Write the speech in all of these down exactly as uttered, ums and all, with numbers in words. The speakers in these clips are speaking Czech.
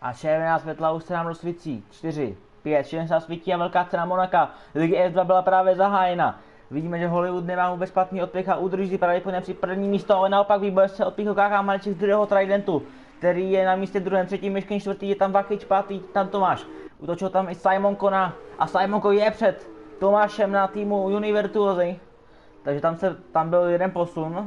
A červená světla už se nám rozsvící. čtyři, pět, šest se svítí a velká cena Monaka. Ligy F dva byla právě zahájena. Vidíme, že Hollywood nemá vůbec špatný odpěch a udrží pravděpodobně při první místo, ale naopak výboj se odpíchl K K Mareček z druhého Tridentu, který je na místě druhém, třetím, Myškin čtvrtý, je tam Vachič, pátý, tam Tomáš. Utočil tam i Simonko na, a Simonko je před Tomášem na týmu Univirtuozy. Takže tam, se, tam byl jeden posun.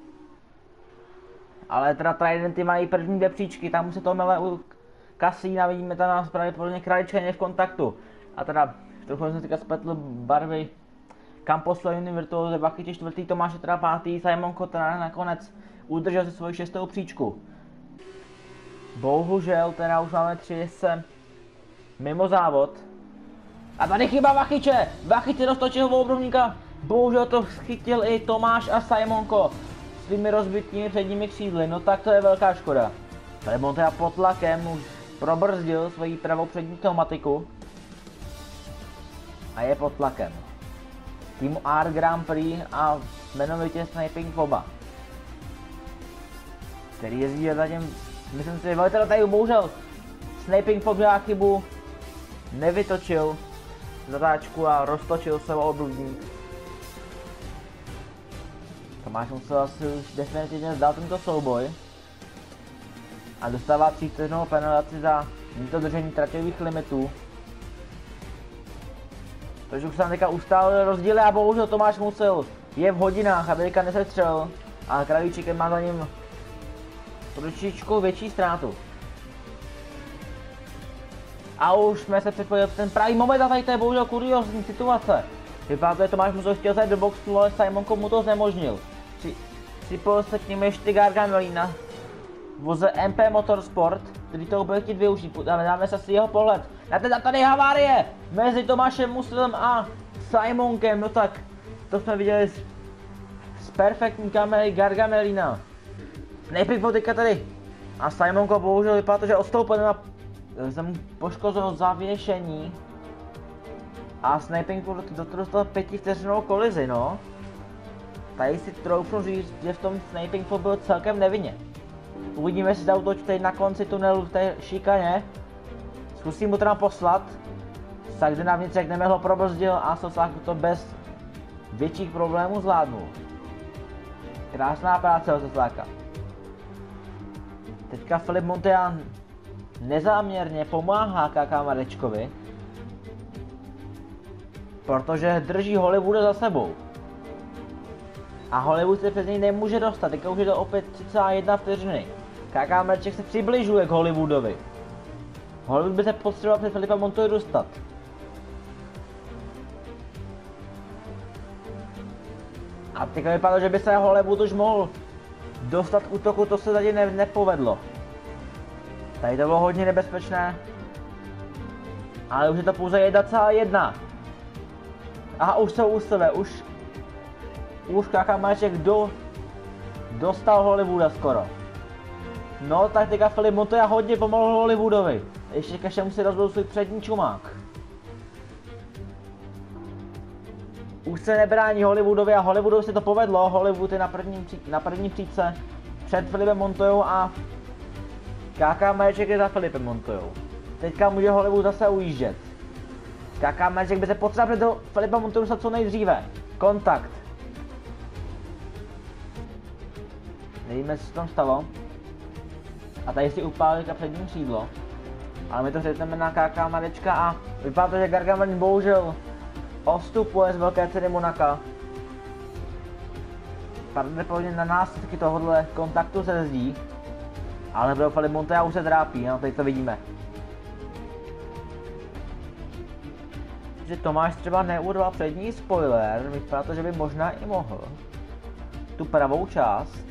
Ale teda Tridenty mají první dvě příčky, tam se to mele u Kasína, vidíme tam nás pravděpodobně Kralička je v kontaktu. A teda, trochu jsem teďka spletl barvy. Campos Univirtuozy, Vachič čtvrtý, Tomáš je teda pátý, Simonko teda nakonec udržel si svoji šestou příčku. Bohužel teda už máme tři jezdce mimo závod. A tady chyba Vachiče! Vachiče roztočil obrovníka. Bohužel to chytil i Tomáš a Simonko svými rozbitými předními křídly, no tak to je velká škoda. Tady Montoya pod tlakem už probrzdil svoji pravou přední pneumatiku. A je pod tlakem. Týmu R Grand Prix a jmenovitě Sniping Foba, který jezdí zatím, myslím si, velitel tady bohužel Sniping Fob dělá chybu, nevytočil zatáčku a roztočil se o obrubník. Tomáš musel asi už definitivně vzdát tento souboj a dostává třívteřinovou penalizaci za nedodržení traťových limitů. Takže už se tam teďka ustálil rozdíly a bohužel Tomáš musel, je v hodinách, aby teďka nesetřel a Kralíček má za ním trošičku větší ztrátu. A už jsme se připojili v ten pravý moment a tady to je bohužel kuriózní situace. Vypadá to, že Tomáš musel chtěl zajít do boxu, ale Simonko mu to znemožnil. Při, připojil se k němu ještě Gargamel na voze M P Motorsport, který to bude chtít využít, ale dáme se si jeho pohled. Na teda tady havárie mezi Tomášem Musilem a Simonkem, no tak to jsme viděli z, z perfektní kamery Gargamelina. Sniping Fob teďka tady a Simonko bohužel vypadá to, že odstoupil a jsem poškozil zavěšení a Sniping Fob do toho dostal pětivteřinovou kolizi, no. Tady si troufnu říct, že v tom Sniping Fob byl celkem nevinně. Uvidíme, jestli zautočí tady na konci tunelu v té šikaně. Zkusím mu teda poslat. Sakdy na vnitřek nemehlo probrzdil a Sosáku to bez větších problémů zvládnul. Krásná práce od Sosáka. Teďka Filip Montoya nezáměrně pomáhá K K Marečkovi, protože drží Hollywooda za sebou. A Hollywood se přes něj nemůže dostat, teďka už je to opět tři celá jedna vteřiny. K K Mareček se přibližuje k Hollywoodovi. Hollywood by se potřeboval před Filipa Montoyu dostat. A teďka vypadalo, že by se Hollywood už mohl dostat k útoku, to se zatím ne nepovedlo. Tady to bylo hodně nebezpečné. Ale už je to pouze jedna celá jedna. Aha, už jsou u sebe, už... Už K K Mareček do... dostal Hollywooda skoro. No tak teďka Filip Montoya hodně pomohl Hollywoodovi. Ještě ke všemu si rozbil svůj přední čumák. Už se nebrání Hollywoodovi a Hollywoodovi se to povedlo. Hollywood je na první, na první příčce před Filipem Montoyou a K K Mareček je za Filipem Montoyou. Teďka může Hollywood zase ujíždět. K K Mareček by se potřeboval před do Filipa Montoyu dostat co nejdříve. Kontakt. Nevíme, co se tam stalo. A tady si upálil přední křídlo. Ale my to řekneme na K K Marečka a vypadá to, že Gargamel bohužel odstupuje z velké ceny Monaka. Pravděpodobně na následky tohohle kontaktu se jezdí. Ale pro Filip Montoya už se trápí, no teď to vidíme. Že Tomáš třeba neurval přední spoiler, vypadá to, že by možná i mohl. Tu pravou část.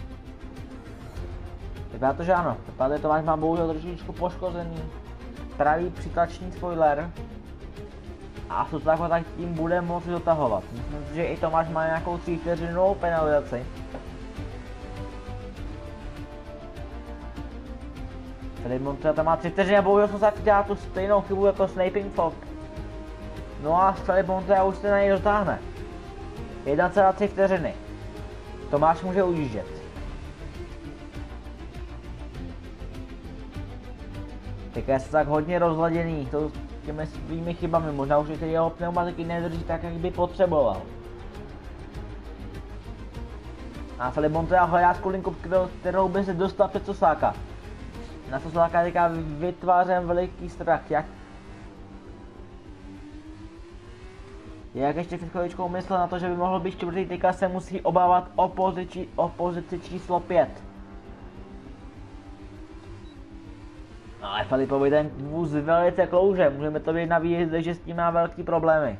Vypadá to, že ano. Vypadá, že Tomáš má bohužel trošičku poškozený pravý přitlačný spoiler. A Sosáko tak tím bude moci dotahovat. Myslím si, že i Tomáš má nějakou třívteřinovou penalizaci. Filip Montoya tam má tři vteřiny a bohužel Sosáko dělá tu stejnou chybu jako Sniping Fob. No a Filip Montoya už se na něj dotáhne. jedna celá tři vteřiny. Tomáš může ujíždět. Teďka je tak hodně rozladěný, to těmi svými chybami, možná už ty jeho pneumatiky nedrží tak, jak by potřeboval. A Filip Montoya hledá skulinku, kterou by se dostal před Sosáka. Na Sosáka teďka vytvářím veliký strach, jak... Jak ještě před chviličkou myslel na to, že by mohl být čtvrtý, teďka se musí obávat o pozici, o pozici číslo pět. Ale Filipovi ten vůz velice klouže, můžeme to být na výjezdech, že s tím má velký problémy.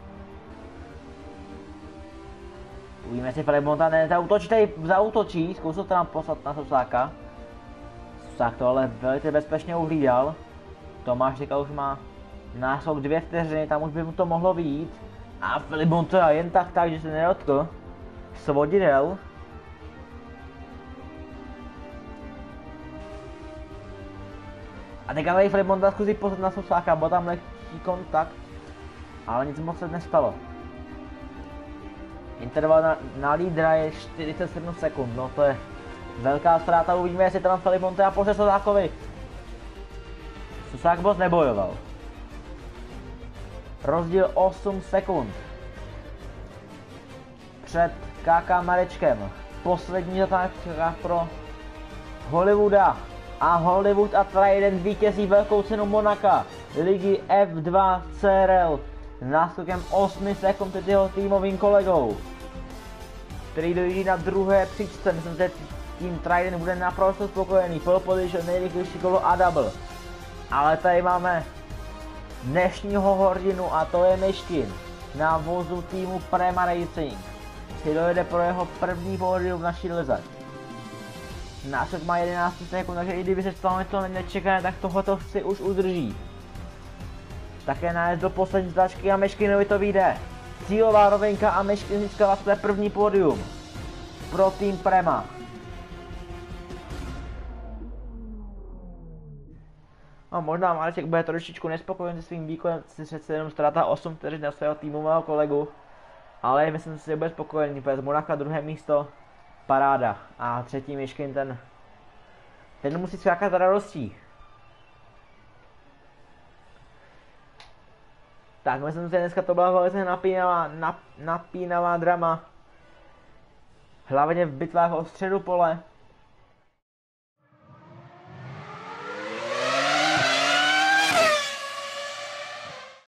Uvidíme, jestli Filip Montoya nezautočí, tady zautočí, zkusil to nám poslat na Sosáka. Sosák to ale velice bezpečně uhlídal. Tomáš teďka už má náskok dvě vteřiny, tam už by mu to mohlo vyjít. A Filip Montoya jen tak tak, že se nedotkl svodidel. A teďka tady Filip Montoya zkusí poslat na Sosáka, byl tam lehký kontakt, ale nic moc se nestalo. Interval na, na lídra je čtyřicet sedm sekund, no to je velká ztráta, uvidíme, jestli tam Filip Montoya pošle Sosákovi. Sosák moc nebojoval. Rozdíl osm sekund. Před K K Marečkem. Poslední zatáčka pro Hollywooda. A Hollywood a Trident vítězí velkou cenu Monaka ligy F dva C R L s náskokem osm sekund před jeho týmovým kolegou, který dojíždí na druhé příčce. Myslím, že tým Trident bude naprosto spokojený. Pole position, nejrychlejší kolo a double. Ale tady máme dnešního hordinu a to je Myškin na vozu týmu Prema Racing. Si dojede pro jeho první pódium v naší lize. Náskok má jedenáct sekund, takže i kdyby se stalo něco nečekané, tak tohoto si už udrží. Také nájezd do poslední zdačky a Myškinovi to vyjde. Cílová rovinka a Myškin získala své první pódium pro tým Prema. No, možná Mareček bude trošičku nespokojen se svým výkonem, si přece jenom ztráta osm vteřin na svého týmového kolegu. Ale myslím si, že bude spokojený, protože z Monaka druhé místo, paráda. A třetí Myškin, ten, ten musí skákat radostí. Tak, myslím si, že dneska to byla velice napínavá, nap, napínavá drama. Hlavně v bitvách o středu pole.